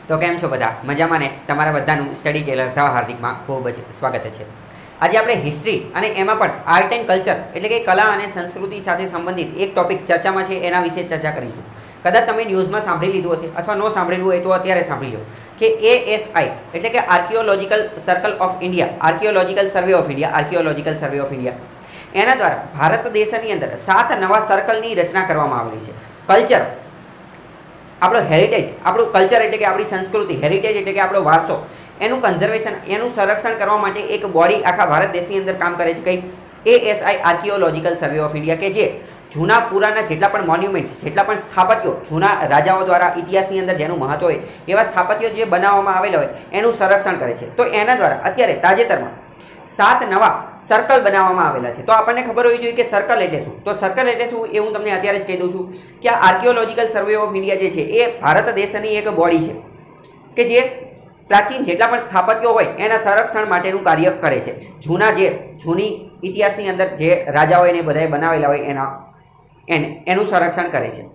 તો કેમ છો બધા મજામાં ને તમારા બધાનું સ્ટડી કેલર ધ હાર્દિકમાં ખૂબ જ સ્વાગત છે। આજે આપણે હિસ્ટ્રી અને એમાં પણ આર્ટ એન્ડ કલ્ચર એટલે કે કલા અને સંસ્કૃતિ સાથે સંબંધિત એક ટોપિક ચર્ચામાં છે એના વિશે ચર્ચા કરીશું। કદાચ તમે ન્યૂઝમાં સાંભળી લીધું હશે અથવા ન સાંભળેલું હોય તો અત્યારે સાંભળી લો કે ASI એટલે કે archaeological circle of India, archaeological survey of India, archaeological survey of India એના દ્વારા ભારત દેશની અંદર 7 નવા સર્કલની રચના કરવામાં આવેલી છે। કલ્ચર આપણો હેરિટેજ, આપણું કલ્ચર એટલે કે આપણી સંસ્કૃતિ, હેરિટેજ એટલે કે આપણો વારસો, એનું કન્ઝર્વેશન, એનું સંરક્ષણ કરવા માટે એક બોડી આખા ભારત દેશની અંદર કામ કરે છે। કંઈ ASI archaeological survey of India કે જે જૂના પુરાના જેટલા પણ મોન્યુમેન્ટ્સ, જેટલા પણ સ્થાપત્યો જૂના રાજાઓ દ્વારા ઇતિહાસની અંદર જેનું મહત્વ હોય એવા સ્થાપત્યો જે બનાવવામાં આવેલા હોય એનું સંરક્ષણ કરે છે। તો એના દ્વારા અત્યારે તાજેતરમાં 7 નવા સર્કલ બનાવવામાં આવેલા છે। તો આપણને ખબર હોવી જોઈએ કે સર્કલ એટલે શું। તો સર્કલ એટલે શું એ હું તમને અત્યારે જ કહી દઉં છું કે આ આર્કિયોલોજીકલ સર્વે ઓફ ઇન્ડિયા જે છે એ ભારત દેશની એક બોડી છે કે જે પ્રાચીન જેટલા પણ સ્થાપત્યો હોય એના સંરક્ષણ માટેનું કાર્ય કરે છે। જૂની ઇતિહાસની અંદર જે રાજાઓ એને બધાએ બનાવેલા હોય એનું સંરક્ષણ કરે છે।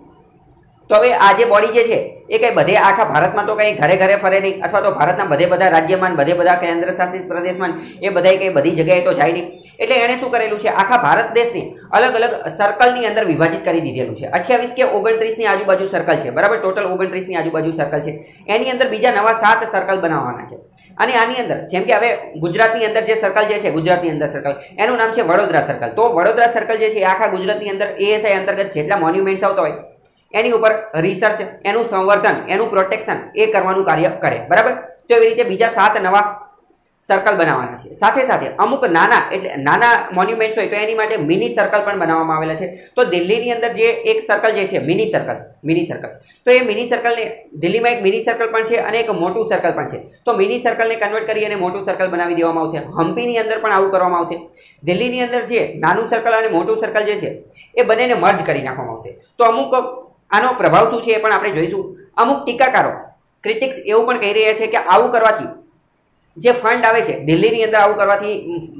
તો હવે આ જે બોડી જે છે એ કંઈ બધે આખા ભારતમાં તો કંઈ ઘરે ઘરે ફરે નહીં, અથવા તો ભારતના બધા રાજ્યમાં, બધા કેન્દ્ર શાસિત પ્રદેશમાં એ બધાએ કંઈ બધી જગ્યાએ તો જાય નહીં। એટલે એણે શું કરેલું છે, આખા ભારત દેશને અલગ અલગ સર્કલની અંદર વિભાજિત કરી દીધેલું છે। 28 કે 29ની આજુબાજુ સર્કલ છે, બરાબર, ટોટલ 29ની આજુબાજુ સર્કલ છે। એની અંદર બીજા નવા 7 સર્કલ બનાવવાના છે। અને આની અંદર જેમ કે હવે ગુજરાતની અંદર જે સર્કલ જે છે, ગુજરાતની અંદર સર્કલ એનું નામ છે વડોદરા સર્કલ। તો વડોદરા સર્કલ જે છે આખા ગુજરાતની અંદર ASI અંતર્ગત જેટલા મોન્યુમેન્ટ્સ આવતા હોય એની ઉપર રિસર્ચ, એનું સંવર્ધન, એનું પ્રોટેક્શન એ કરવાનું કાર્ય કરે, બરાબર। તો એવી રીતે બીજા 7 નવા સર્કલ બનાવવાના છે। સાથે સાથે અમુક નાના મોન્યુમેન્ટ્સ હોય તો એની માટે મિની સર્કલ પણ બનાવવામાં આવેલા છે। તો દિલ્હીની અંદર જે એક સર્કલ જે છે મિની સર્કલ, તો એ મિની સર્કલને દિલ્હીમાં એક મિની સર્કલ પણ છે અને એક મોટું સર્કલ પણ છે। તો મિની સર્કલને કન્વર્ટ કરી અને મોટું સર્કલ બનાવી દેવામાં આવશે। હમ્પીની અંદર પણ આવું કરવામાં આવશે। દિલ્હીની અંદર જે નાનું સર્કલ અને મોટું સર્કલ જે છે એ બંનેને મર્જ કરી નાખવામાં આવશે। તો અમુક આનો પ્રભાવ શું છે એ પણ આપણે જોઈશું। અમુક ટીકાકારો, ક્રિટિક્સ એવું પણ કહી રહ્યા છે કે આવું કરવાથી જે ફંડ આવે છે દિલ્હીની અંદર, આવું કરવાથી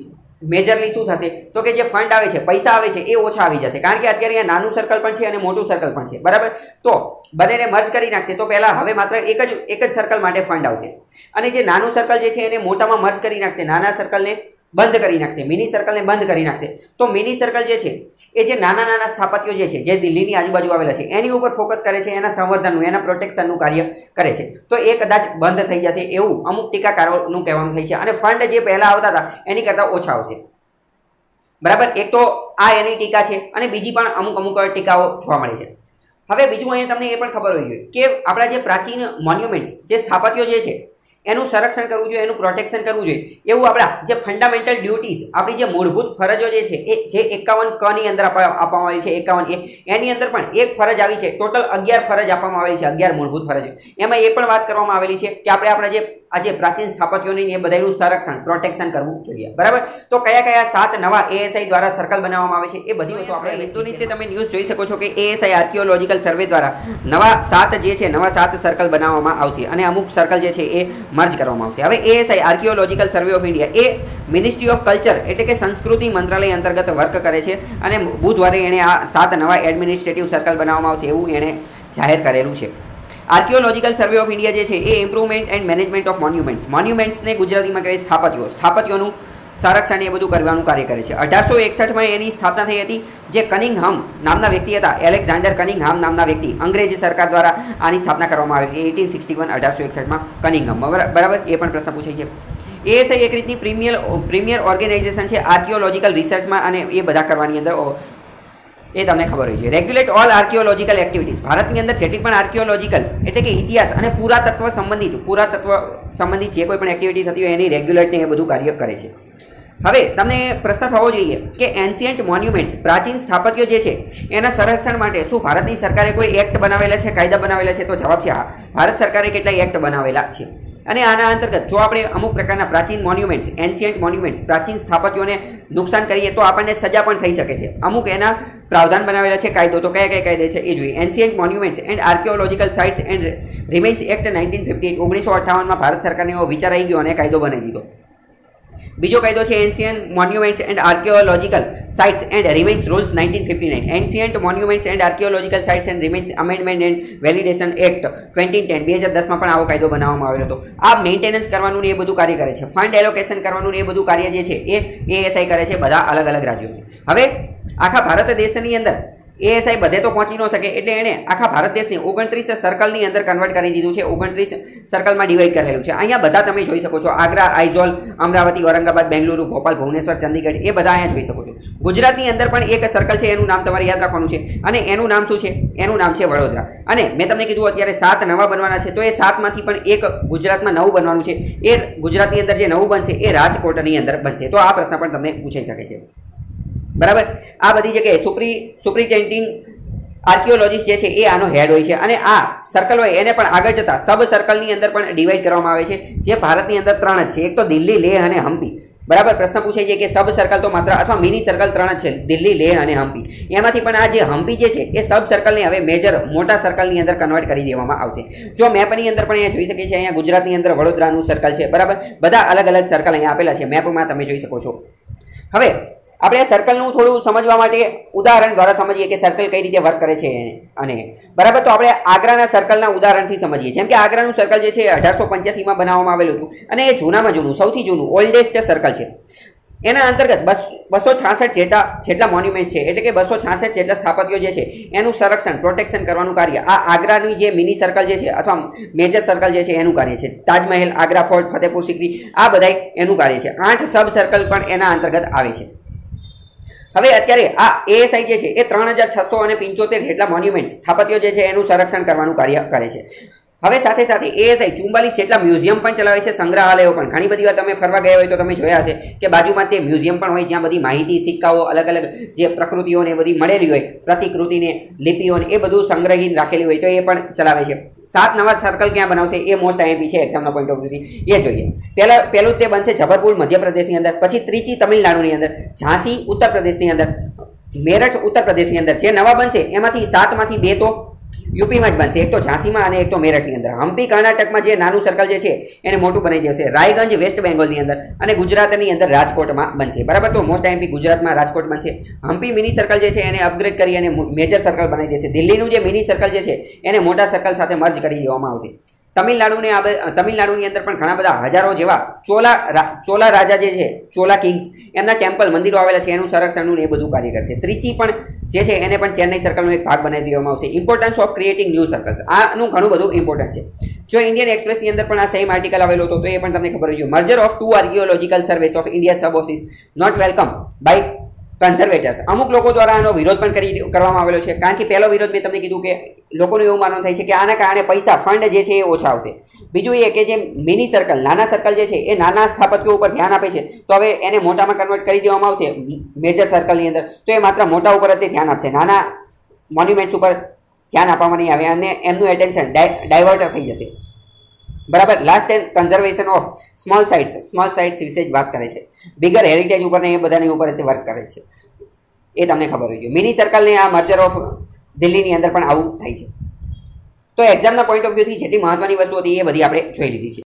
મેજરલી શું થશે તો કે જે ફંડ આવે છે, પૈસા આવે છે એ ઓછા આવી જશે, કારણ કે અત્યારે અહીંયા નાનું સર્કલ પણ છે અને મોટું સર્કલ પણ છે, બરાબર। તો બંનેને મર્જ કરી નાખશે તો પહેલાં હવે માત્ર એક જ સર્કલ માટે ફંડ આવશે, અને જે નાનું સર્કલ જે છે એને મોટામાં મર્જ કરી નાખશે, નાના સર્કલને બંધ કરી નાખશે, મિની સર્કલને બંધ કરી નાખશે। તો મિની સર્કલ જે છે એ જે નાના સ્થાપત્યો જે છે જે દિલ્હીની આજુબાજુ આવેલા છે એની ઉપર ફોકસ કરે છે, એના સંવર્ધનનું, એના પ્રોટેક્શનનું કાર્ય કરે છે। તો એ કદાચ બંધ થઈ જશે એવું અમુક ટીકાકારોનું કહેવાનું થાય છે, અને ફંડ જે પહેલાં આવતા હતા એની કરતાં ઓછા આવશે, બરાબર। એક તો આ એની ટીકા છે, અને બીજી પણ અમુક ટીકાઓ જોવા મળે છે। હવે બીજું અહીંયા તમને એ પણ ખબર હોવી જોઈએ કે આપણા જે પ્રાચીન મોન્યુમેન્ટ્સ, જે સ્થાપત્યો જે છે એનું સંરક્ષણ કરવું જોઈએ, એનું પ્રોટેક્શન કરવું જોઈએ, એવું આપણા જે ફંડામેન્ટલ ડ્યુટીઝ, આપણી જે મૂળભૂત ફરજો જે છે એ જે 51 ક ની અંદર આપવામાં આવી છે, 51 એની અંદર પણ એક ફરજ આવી છે। ટોટલ 11 ફરજ આપવામાં આવેલી છે, 11 મૂળભૂત ફરજો। એમાં એ પણ વાત કરવામાં આવેલી છે કે આપણે આપણા જે આજે પ્રાચીન સ્થાપત્યોની એ બધાનું સંરક્ષણ, પ્રોટેક્શન કરવું જોઈએ, બરાબર। તો કયા 7 નવા ASI દ્વારા સર્કલ બનાવવામાં આવે છે એ બધી વસ્તુ આપણે હિન્દુની રીતે તમે ન્યૂઝ જોઈ શકો છો કે ASI આર્કિયોલોજીકલ સર્વે દ્વારા નવા 7 સર્કલ બનાવવામાં આવશે, અને અમુક સર્કલ જે છે એ મર્જ કરવામાં આવશે। હવે ASI archaeological survey of India એ મિનિસ્ટ્રી ઓફ કલ્ચર એટલે કે સંસ્કૃતિ મંત્રાલય અંતર્ગત વર્ક કરે છે, અને બુધવારે એણે આ 7 નવા એડમિનિસ્ટ્રેટિવ સર્કલ બનાવવામાં આવશે એવું એણે જાહેર કરેલું છે। આર્કિયોલોજીકલ સર્વે ઓફ ઇન્ડિયા જે છે એ ઇમ્પ્રુવમેન્ટ એન્ડ મેનેજમેન્ટ ઓફ મોન્યુમેન્ટ્સને ગુજરાતીમાં કહેવાય સ્થાપત્યોનું સંરક્ષણ એ બધું કરવાનું કાર્ય કરે છે। 1861માં એની સ્થાપના થઈ હતી, જે કનિંગહામ નામના વ્યક્તિ હતા, એલેક્ઝાન્ડર કનિંગહામ નામના વ્યક્તિ, અંગ્રેજ સરકાર દ્વારા આની સ્થાપના કરવામાં આવી હતી 1861માં કનિંગહામ, બરાબર। એ પણ પ્રશ્ન પૂછાય છે। ASI એક રીતની પ્રીમિયર ઓર્ગેનાઇઝેશન છે આર્કિયોલોજીકલ રિસર્ચમાં, અને એ બધા કરવાની અંદર એ તમને ખબર હોય છે। રેગ્યુલેટ ઓલ આર્કિયોલોજીકલ એક્ટિવિટીઝ, ભારતની અંદર જેટલી પણ આર્કિયોલોજીકલ એટલે કે ઇતિહાસ અને પુરાતત્વ સંબંધિત જે કોઈ પણ એક્ટિવિટી થતી હોય એની રેગ્યુલેટને એ બધું કાર્ય કરે છે। હવે તમને પ્રશ્ન થવો જોઈએ કે એન્શિયન્ટ મોન્યુમેન્ટ્સ, પ્રાચીન સ્થાપત્યો જે છે એના સંરક્ષણ માટે શું ભારતની સરકારે કોઈ એક્ટ બનાવેલા છે, કાયદા બનાવેલા છે? તો જવાબ છે હા, ભારત સરકારે કેટલાય એક્ટ બનાવેલા છે। અને આના અંતર્ગત જો આપણે અમુક પ્રકારના પ્રાચીન મોન્યુમેન્ટ્સ, એન્શિયન્ટ મોન્યુમેન્ટ્સ, પ્રાચીન સ્થાપત્યોને નુકસાન કરીએ તો આપણને સજા પણ થઈ શકે છે। અમુક એના પ્રાવધાન બનાવેલા છે, કાયદો, તો કયા કાયદા છે એ જોઈએ। Ancient monuments and archaeological sites and remains act 1958, 1958માં ભારત સરકારને એવો વિચાર આવી ગયો અને કાયદો બનાવી દીધો બીજો કાયદો છે ancient monuments and archaeological sites and remains rules 1959. Ancient monuments and archaeological sites and remains amendment and validation act 2010 2010 માં પણ આવો કાયદો બનાવવામાં આવેલો હતો. આ મેન્ટેનન્સ કરવાનું ને એ બધું કાર્ય કરે છે. ફંડ એલોકેશન કરવાનું ને એ બધું કાર્ય જે છે એ એએસઆઈ કરે છે બધા અલગ અલગ રાજ્યોમાં. હવે આખા ભારત દેશની અંદર એએસઆઈ બધે તો પહોંચી ન શકે એટલે એણે આખા ભારત દેશને 29 સર્કલની અંદર કન્વર્ટ કરી દીધું છે. 29 સર્કલમાં ડિવાઈડ કરેલું છે. અહીંયા બધા તમે જોઈ શકો છો. આગ્રા, આઇઝોલ, અમરાવતી, ઔરંગાબાદ, બેંગલુરુ, ભોપાલ, ભુવનેશ્વર, ચંદીગઢ એ બધા અહીંયા જોઈ શકો છો. ગુજરાતની અંદર પણ એક સર્કલ છે, એનું નામ તમારે યાદ રાખવાનું છે અને એનું નામ શું છે? એનું નામ છે વડોદરા. અને મેં તમને કીધું અત્યારે 7 નવા બનવાના છે, તો એ 7માંથી પણ એક ગુજરાતમાં નવું બનવાનું છે. એ ગુજરાતની અંદર જે નવું બનશે એ રાજકોટની અંદર બનશે. તો આ પ્રશ્ન પણ તમને પૂછાઈ શકે છે. બરાબર. આ બધી જગ્યાએ સુપ્રિન્ટેન્ડિંગ આર્કિયોલોજીસ્ટ જે છે એ આનો હેડ હોય છે અને આ સર્કલ હોય એને પણ આગળ જતા સબ સર્કલની અંદર પણ ડિવાઈડ કરવામાં આવે છે, જે ભારતની અંદર 3 જ છે. એક તો દિલ્હી, લેહ અને હમ્પી. બરાબર. પ્રશ્ન પૂછાય છે કે સબ સર્કલ તો માત્ર અથવા મિની સર્કલ 3 જ છે, દિલ્હી, લેહ અને હમ્પી. એમાંથી પણ આ જે હમ્પી જે છે એ સબ સર્કલને હવે મેજર મોટા સર્કલની અંદર કન્વર્ટ કરી દેવામાં આવશે. જો મેપની અંદર પણ અહીંયા જોઈ શકીએ છીએ, અહીંયા ગુજરાતની અંદર વડોદરાનું સર્કલ છે. બરાબર. બધા અલગ અલગ સર્કલ અહીંયા આપેલા છે, મેપમાં તમે જોઈ શકો છો. હવે આપણે આ સર્કલનું થોડું સમજવા માટે ઉદાહરણ દ્વારા સમજીએ કે સર્કલ કઈ રીતે વર્ક કરે છે. અને બરાબર, તો આપણે આગ્રાના સર્કલના ઉદાહરણથી સમજીએ. જેમ કે આગ્રાનું સર્કલ જે છે 1885માં બનાવવામાં આવેલું હતું અને એ જૂનામાં જૂનું, સૌથી જૂનું, ઓલ્ડેસ્ટ સર્કલ છે. એના અંતર્ગત 266 જેટલા મોન્યુમેન્ટ છે, એટલે કે 266 જેટલા સ્થાપત્યો જે છે એનું સંરક્ષણ, પ્રોટેક્શન કરવાનું કાર્ય આ આગ્રાની જે મિની સર્કલ જે છે અથવા મેજર સર્કલ જે છે એનું કાર્ય છે. તાજમહેલ, આગ્રા ફોર્ટ, ફતેહપુર સિક્રી આ બધાય એનું કાર્ય છે. 8 સબ સર્કલ પણ એના અંતર્ગત આવે છે. હવે અત્યારે આ એએસઆઈ જે છે એ 3675 જેટલા મોન્યુમેન્ટ સ્થાપત્યો જે છે એનું સંરક્ષણ કરવાનું કાર્ય કરે છે. હવે સાથે સાથે એએસઆઈ 44 જેટલા મ્યુઝિયમ પણ ચલાવે છે, સંગ્રહાલયો પણ. ઘણી બધી વાર તમે ફરવા ગયા હોય તો તમે જોયા હશે કે બાજુમાં તે મ્યુઝિયમ પણ હોય, જ્યાં બધી માહિતી, સિક્કાઓ, અલગ અલગ જે પ્રકૃતિઓને બધી મળેલી હોય, પ્રતિકૃતિને, લિપિઓને એ બધું સંગ્રહીને રાખેલી હોય, તો એ પણ ચલાવે છે. 7 નવા સર્કલ ક્યાં બનાવશે એ મોસ્ટ આઈએમપી છે એક્ઝામના પોઈન્ટ ઓફ વ્યૂથી, એ જોઈએ. પહેલું તે બનશે જબલપુર મધ્યપ્રદેશની અંદર, પછી ત્રિચી તમિલનાડુની અંદર, ઝાંસી ઉત્તર પ્રદેશની અંદર, મેરઠ ઉત્તર પ્રદેશની અંદર. જે નવા બનશે એમાંથી 7માંથી 2 તો યુપીમાં જ બનશે, એક તો ઝાંસીમાં અને એક તો મેરઠની અંદર. હમ્પી કર્ણાટકમાં જે નાનું સર્કલ જે છે એને મોટું બનાવી દેશે. રાયગંજ વેસ્ટ બેંગોલની અંદર અને ગુજરાતની અંદર રાજકોટમાં બનશે. બરાબર. તો મોસ્ટ આઈએમપી ગુજરાતમાં રાજકોટ બનશે. હમ્પી મિની સર્કલ જે છે એને અપગ્રેડ કરી અને મેજર સર્કલ બનાવી દેશે. દિલ્હીનું જે મિની સર્કલ જે છે એને મોટા સર્કલ સાથે મર્જ કરી દેવામાં આવશે. તમિલનાડુની અંદર પણ ઘણા બધા હજારો જેવા ચોલા રાજા જે છે, ચોલા કિંગ્સ, એમના ટેમ્પલ, મંદિરો આવેલા છે, એનું સંરક્ષણનું એ બધું કાર્ય કરશે. ત્રિચી પણ જે છે એને પણ ચેન્નઈ સર્કલનો એક ભાગ બનાવી દેવામાં આવશે. Importance of creating new circles, આનું ઘણું બધું ઇમ્પોર્ટન્સ છે. જો ઇન્ડિયન એક્સપ્રેસની અંદર પણ આ સેમ આર્ટિકલ આવેલો હતો તો એ પણ તમને ખબર હોય છે. Merger of 2 archaeological surveys of India સબ ઓસિસ નોટ વેલકમ બાય કન્ઝર્વેટર્સ. અમુક લોકો દ્વારા આનો વિરોધ પણ કરવામાં આવેલો છે. કારણ કે પહેલો વિરોધ મેં તમને કીધું કે લોકોનું એવું માનવું થાય છે કે આના કારણે પૈસા, ફંડ જે છે એ ઓછા આવશે. બીજું એ કે જે મિની સર્કલ, નાના સર્કલ જે છે એ નાના સ્થાપત્યો ઉપર ધ્યાન આપે છે, તો હવે એને મોટામાં કન્વર્ટ કરી દેવામાં આવશે મેજર સર્કલની અંદર, તો એ માત્ર મોટા ઉપર જ તે ધ્યાન આપશે, નાના મોન્યુમેન્ટ્સ ઉપર ધ્યાન આપવામાં નહીં આવે અને એમનું એટેન્શન ડાયવર્ટ થઈ જશે. બરાબર. Last and conservation of small sites વિશે જ વાત કરે છે. બિગર હેરિટેજ ઉપર ને એ બધાની ઉપર તે વર્ક કરે છે, એ તમને ખબર હોય છે. મિની સર્કલને આ મર્જર ઓફ દિલ્હીની અંદર પણ આવું થાય છે. તો એક્ઝામના પોઈન્ટ ઓફ વ્યૂથી જેટલી મહત્વની વસ્તુ હતી એ બધી આપણે જોઈ લીધી છે.